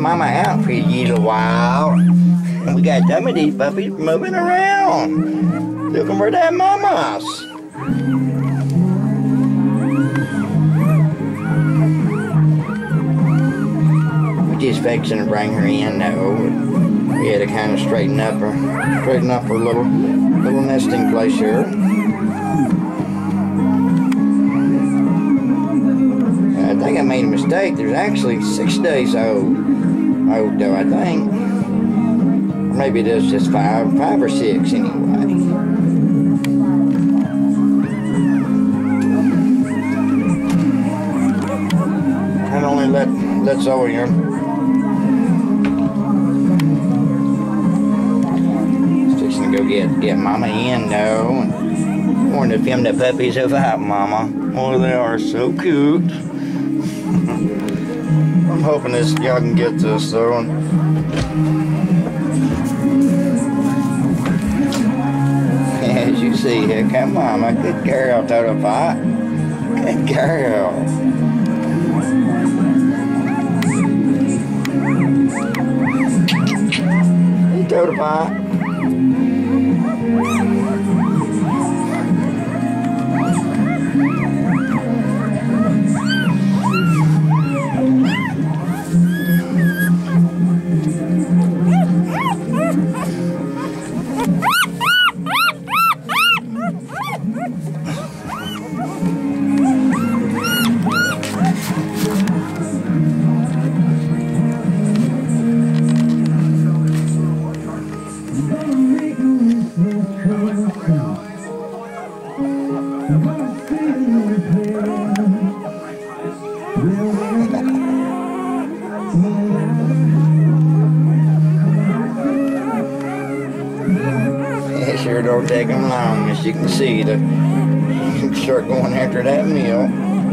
mama out for you little while. And we got some of these puppies moving around, looking for their mamas. We're just fixing to bring her in though. We had to kind of straighten up her little nesting place here. I think I made a mistake. There's actually 6 days old though, I think. Or maybe it is just 5 or 6 anyway. I'd only let Zoe here. Fixing to go get Mama in though. And wanted to film the puppies about Mama. Oh, they are so cute. I'm hoping y'all can get this though. As you see here, come on, my good girl, Toto Pot. Good girl. Hey, Toto Pot. Sure don't take them long, as you can see, to start going after that meal.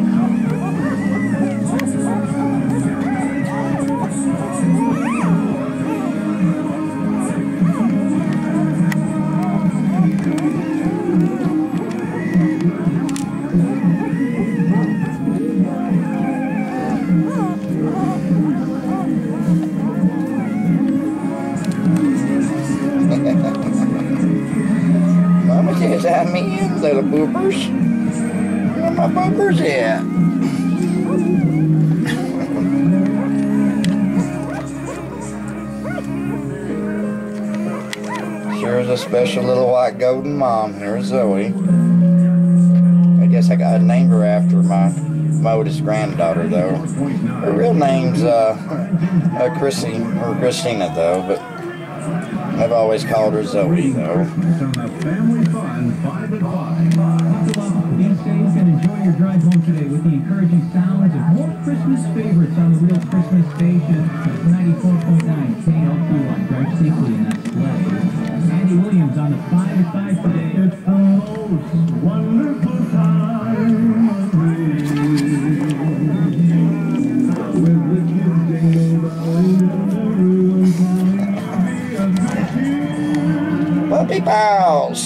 Mama says I'm in, little boopers. Where my boopers at? Sure is a special little white golden mom. Here's Zoe. I guess I named her after my oldest granddaughter, though. Her real name's Chrissy, or Christina, though, but I've always called her Zoe, though. Family fun, 5 at 5. Be safe and enjoy your drive home today with the encouraging sounds of more Christmas favorites on the Real Christmas Station. 94.9 KLQY. Drive safely in that sleigh. Andy Williams on the 5 at 5 today. It's the most wonderful time of the year. With the kids jingle bells and everyone's Puppy pals!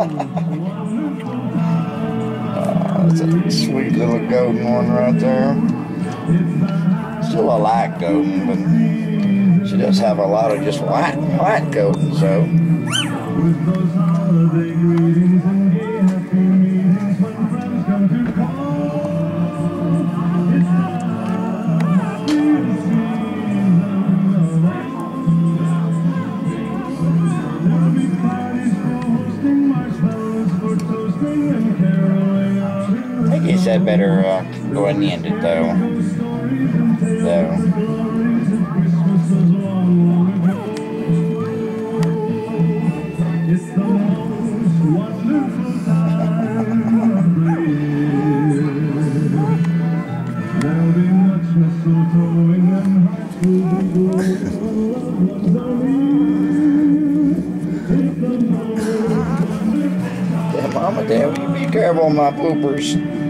That's a sweet little golden one right there. Still a light golden, but she does have a lot of just white golden, so. With those holiday greetings and gay happy meetings when friends come to call, it's there'll be parties for hosting, marshmallows for toasting, and caroling out. I guess I better go ahead and end it though. It's the most wonderful time of the year. There'll be much mistletoeing and hearts will be glowing. Yeah, Mama, Dad, you be careful of my poopers.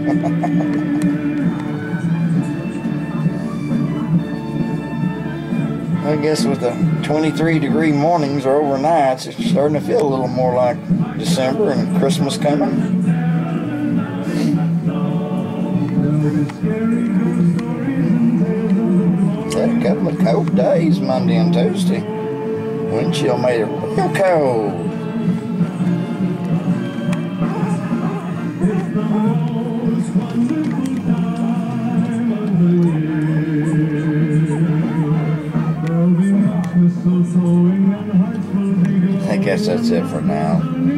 I guess with the 23-degree mornings or overnights, it's starting to feel a little more like December and Christmas coming. a couple of cold days, Monday and Tuesday. Wind chill made it real cold. I guess that's it for now.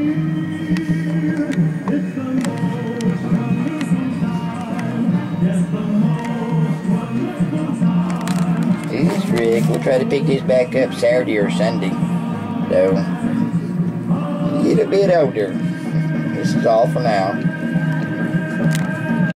This is Rick. We'll try to pick this back up Saturday or Sunday. So, get a bit older. This is all for now.